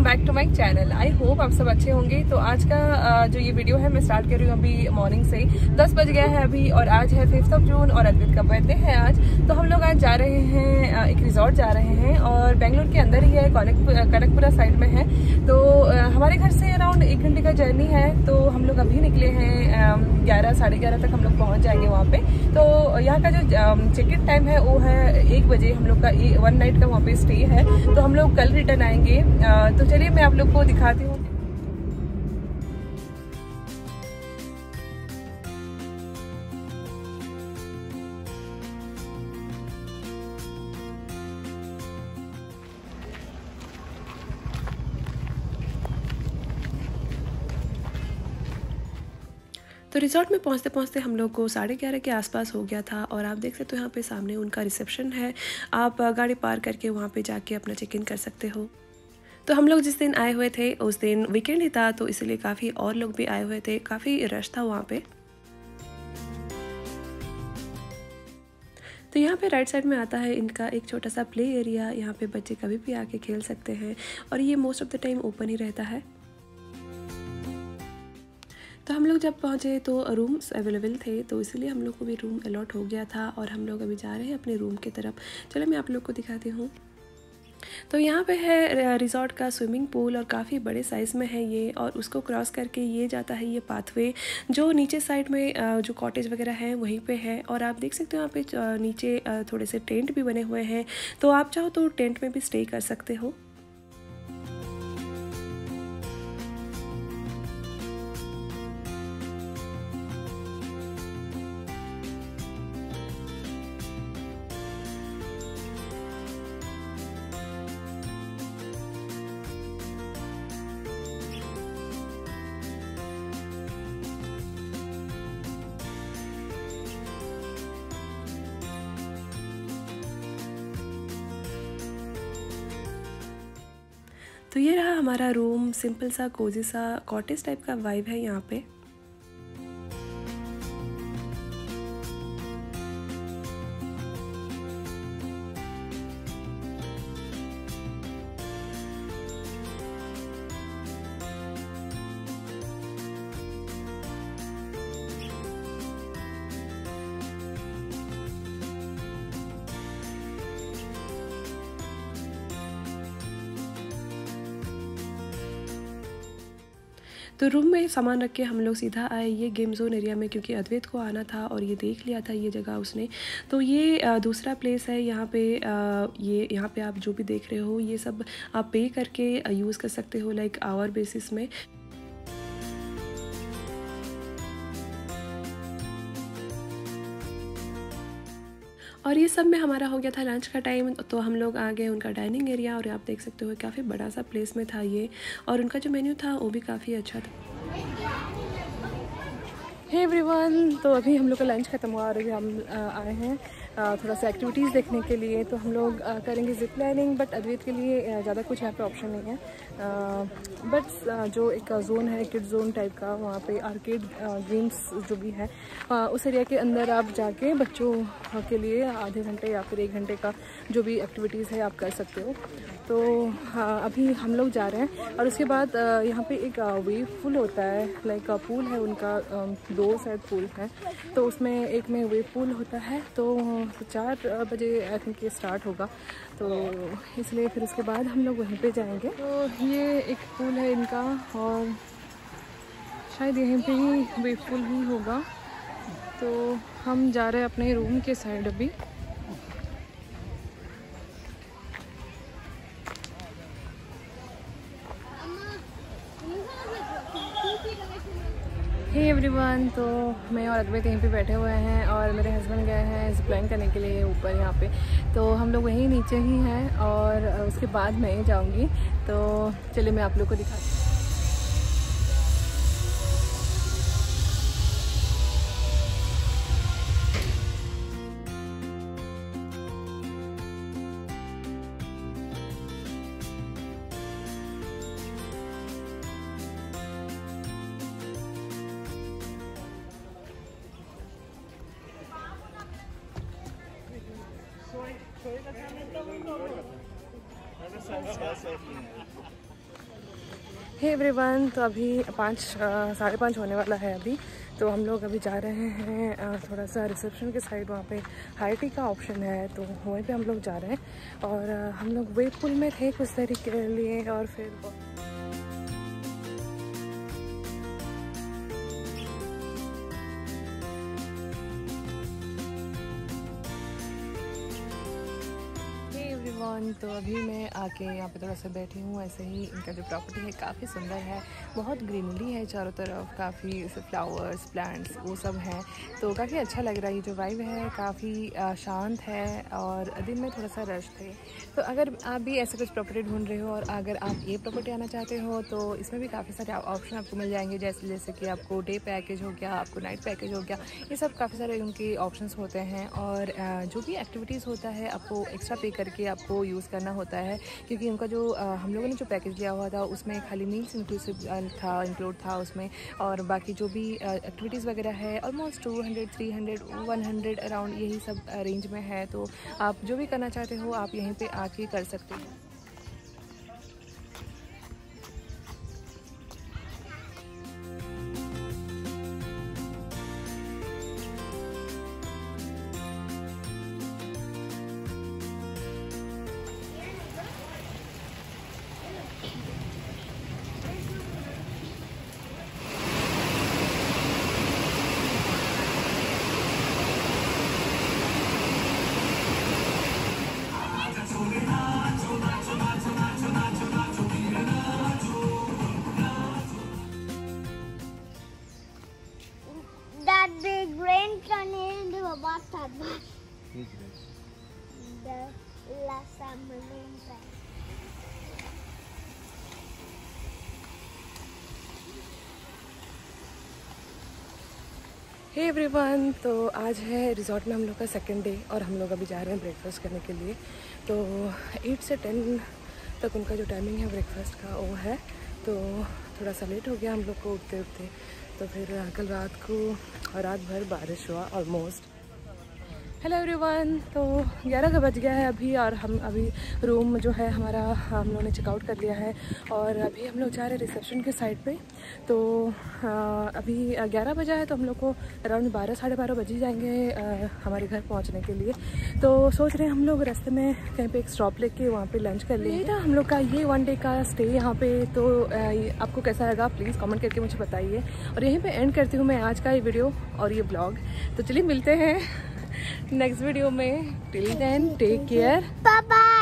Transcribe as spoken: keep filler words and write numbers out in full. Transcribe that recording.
Back to my channel. I hope आप सब अच्छे होंगे। तो आज का जो ये वीडियो है मैं स्टार्ट कर रही हूँ अभी मॉर्निंग से। दस बज गया है अभी और आज है फिफ्थ ऑफ जून और अद्वित का बर्थडे है आज। तो हम लोग आज जा रहे हैं, एक रिजॉर्ट जा रहे हैं और बेंगलुरु के अंदर ही है, कनकपुरा साइड में है। तो हमारे घर से अराउंड एक घंटे का जर्नी है। तो हम लोग अभी निकले हैं, ग्यारह साढ़े ग्यारह तक हम लोग पहुँच जाएंगे वहाँ पे। तो यहाँ का जो चेक इन टाइम है वो है एक बजे। हम लोग का वन नाइट का वहाँ पे स्टे है। तो हम लोग कल रिटर्न आएंगे। तो चलिए मैं आप लोग को दिखाती हूँ। तो रिजॉर्ट में पहुंचते पहुंचते हम लोग को साढ़े ग्यारह के आसपास हो गया था और आप देख सकते हो यहाँ पे सामने उनका रिसेप्शन है। आप गाड़ी पार्क करके वहाँ पे जाके अपना चेक इन कर सकते हो। तो हम लोग जिस दिन आए हुए थे उस दिन वीकेंड ही था, तो इसलिए काफ़ी और लोग भी आए हुए थे, काफ़ी रश था वहाँ पे। तो यहाँ पे राइट साइड में आता है इनका एक छोटा सा प्ले एरिया। यहाँ पे बच्चे कभी भी आके खेल सकते हैं और ये most of the time open ही रहता है। तो हम लोग जब पहुँचे तो रूम्स अवेलेबल थे, तो इसलिए हम लोग को भी रूम अलॉट हो गया था और हम लोग अभी जा रहे हैं अपने रूम की तरफ। चलो मैं आप लोग को दिखाती हूँ। तो यहाँ पे है रिजॉर्ट का स्विमिंग पूल और काफ़ी बड़े साइज़ में है ये, और उसको क्रॉस करके ये जाता है ये पाथवे जो नीचे साइड में जो कॉटेज वगैरह है वहीं पे है। और आप देख सकते हो यहाँ पे नीचे थोड़े से टेंट भी बने हुए हैं, तो आप चाहो तो टेंट में भी स्टे कर सकते हो। तो ये रहा हमारा रूम। सिंपल सा कोजी सा कॉटेज टाइप का वाइब है यहाँ पे। तो रूम में सामान रख के हम लोग सीधा आए ये गेम जोन एरिया में, क्योंकि अद्वैत को आना था और ये देख लिया था ये जगह उसने। तो ये दूसरा प्लेस है यहाँ पे। ये यहाँ पे आप जो भी देख रहे हो ये सब आप पे करके यूज़ कर सकते हो, लाइक आवर बेसिस में। और ये सब में हमारा हो गया था लंच का टाइम, तो हम लोग आ गए उनका डाइनिंग एरिया। और आप देख सकते हो काफ़ी बड़ा सा प्लेस में था ये, और उनका जो मेन्यू था वो भी काफ़ी अच्छा था। हे एवरीवन, तो अभी हम लोग का लंच खत्म हुआ और अभी हम आए हैं थोड़ा सा एक्टिविटीज़ देखने के लिए। तो हम लोग करेंगे जिप लाइनिंग, बट अद्वैत के लिए ज़्यादा कुछ यहाँ पे ऑप्शन नहीं है। बट जो एक जोन है किड जोन टाइप का, वहाँ पे आर्केड गेम्स जो भी है उस एरिया के अंदर आप जाके बच्चों के लिए आधे घंटे या फिर एक घंटे का जो भी एक्टिविटीज़ है आप कर सकते हो। तो हाँ, अभी हम लोग जा रहे हैं। और उसके बाद यहाँ पे एक वेव पूल होता है, लाइक पूल है उनका, दो शायद पूल है। तो उसमें एक में वेव पूल होता है। तो चार बजे आई थिंक ये स्टार्ट होगा, तो इसलिए फिर उसके बाद हम लोग वहीं पे जाएंगे। तो ये एक पूल है इनका और शायद यहीं पे ही वेव पूल ही होगा। तो हम जा रहे हैं अपने रूम के साइड अभी। हे एवरीवन, तो मैं और अद्वैत यहीं पे बैठे हुए हैं और मेरे हस्बैंड गए हैं जिपलाइन करने के लिए ऊपर यहाँ पे। तो हम लोग वहीं नीचे ही हैं और उसके बाद मैं जाऊँगी। तो चलिए मैं आप लोग को दिखाती हूँ। हे एवरीवन, तो अभी पाँच साढ़े पाँच होने वाला है अभी। तो हम लोग अभी जा रहे हैं थोड़ा सा रिसेप्शन के साइड, वहाँ पे हाई टी का ऑप्शन है, तो वहीं पे हम लोग जा रहे हैं। और हम लोग वेट पूल में थे कुछ देर के लिए और फिर तो अभी मैं आके यहाँ पे थोड़ा सा बैठी हूँ। ऐसे ही इनका जो प्रॉपर्टी है काफ़ी सुंदर है, बहुत ग्रीनरी है चारों तरफ, काफ़ी फ्लावर्स प्लांट्स वो सब हैं, तो काफ़ी अच्छा लग रहा है। ये जो वाइब है काफ़ी शांत है और दिन में थोड़ा सा रश थे। तो अगर आप भी ऐसे कुछ प्रॉपर्टी ढूंढ रहे हो और अगर आप ये प्रॉपर्टी आना चाहते हो तो इसमें भी काफ़ी सारे ऑप्शन आपको मिल जाएंगे, जैसे जैसे कि आपको डे पैकेज हो गया, आपको नाइट पैकेज हो गया, ये सब काफ़ी सारे उनके ऑप्शंस होते हैं। और जो भी एक्टिविटीज़ होता है आपको एक्स्ट्रा पे करके आपको यूज़ करना होता है, क्योंकि उनका जो आ, हम लोगों ने जो पैकेज लिया हुआ था उसमें खाली मील्स इंक्लूसिव था इंक्लूड था उसमें, और बाकी जो भी एक्टिविटीज़ वगैरह है almost two hundred three hundred one hundred around यही सब रेंज में है। तो आप जो भी करना चाहते हो आप यहीं पे आके कर सकते हो। That big rain turned into a bathtub. The last summer rain. Hey hey everyone, तो आज है रिजॉर्ट में हम लोग का सेकंड डे और हम लोग अभी जा रहे हैं ब्रेकफास्ट करने के लिए। तो एट से टेन तक उनका जो टाइमिंग है ब्रेकफास्ट का वो है, तो थोड़ा सा लेट हो गया हम लोग को उठते उठते। तो फिर कल रात को रात भर बारिश हुआ ऑलमोस्ट। हेलो एवरीवन, तो ग्यारह का बज गया है अभी और हम अभी रूम जो है हमारा हम लोगों ने चेकआउट कर लिया है और अभी हम लोग जा रहे हैं रिसेप्शन के साइड पे। तो आ, अभी ग्यारह बजा है तो हम लोग को अराउंड बारह साढ़े बारह बज ही जाएंगे आ, हमारे घर पहुंचने के लिए। तो सोच रहे हैं हम लोग रास्ते में कहीं पे एक स्टॉप लेके वहाँ पे लंच कर लेंगे। था हम लोग का ये वन डे का स्टे यहाँ पे। तो आ, आपको कैसा लगा प्लीज़ कमेंट करके मुझे बताइए। और यहीं पर एंड करती हूँ मैं आज का ये वीडियो और ये ब्लॉग। तो चलिए मिलते हैं नेक्स्ट वीडियो में। Till then take care, bye bye.